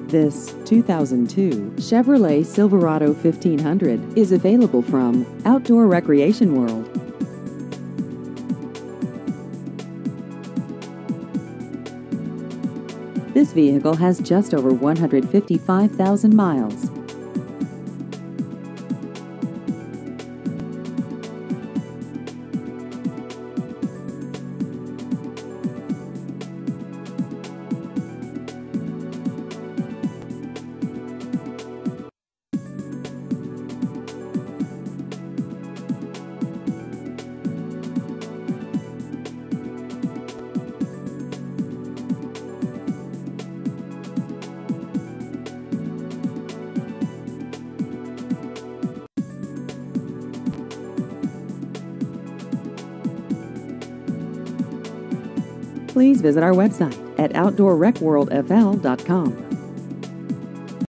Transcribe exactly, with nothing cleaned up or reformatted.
This two thousand two Chevrolet Silverado fifteen hundred is available from Outdoor Recreation World. This vehicle has just over one hundred fifty-five thousand miles. Please visit our website at outdoor rec world f l dot com.